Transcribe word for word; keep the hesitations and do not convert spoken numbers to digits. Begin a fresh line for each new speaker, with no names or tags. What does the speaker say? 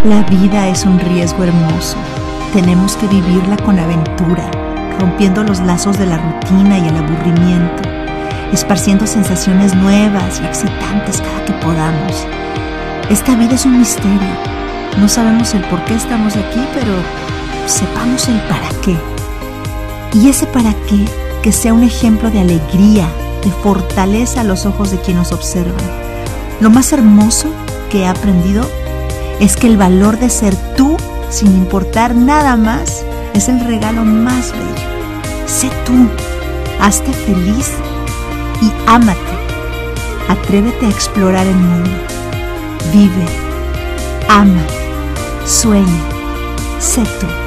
La vida es un riesgo hermoso. Tenemos que vivirla con aventura, rompiendo los lazos de la rutina y el aburrimiento, esparciendo sensaciones nuevas y excitantes cada que podamos. Esta vida es un misterio. No sabemos el por qué estamos aquí, pero sepamos el para qué. Y ese para qué, que sea un ejemplo de alegría, de fortaleza a los ojos de quien nos observa. Lo más hermoso que he aprendido es que el valor de ser tú, sin importar nada más, es el regalo más bello. Sé tú, hazte feliz y ámate. Atrévete a explorar el mundo. Vive, ama, sueña, sé tú.